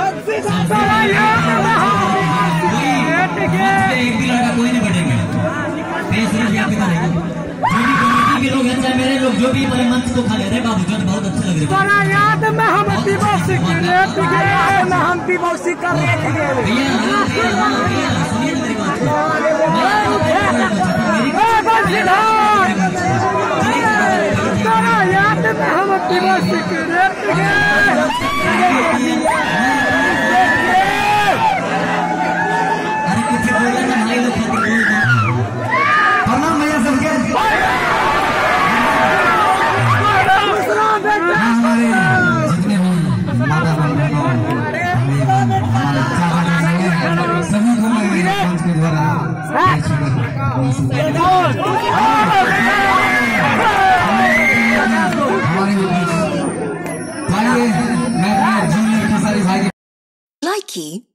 एक भी लड़का कोई नहीं बढ़ेगा। के लोग हैं, चाहे मेरे लोग जो भी हमारे मंच को खा ले रहे बाबू जान बहुत अच्छे लग रहे हैं। याद में हम भैया सुनिए मेरी बात याद में हम अरे कुछ बोला ना भाई लोग प्रणाम भैया सबके। हमारे जितने भी माता बहन सभी को मैं मंच के द्वारा हमारे भाई मैं जूनियर खेसारी भाई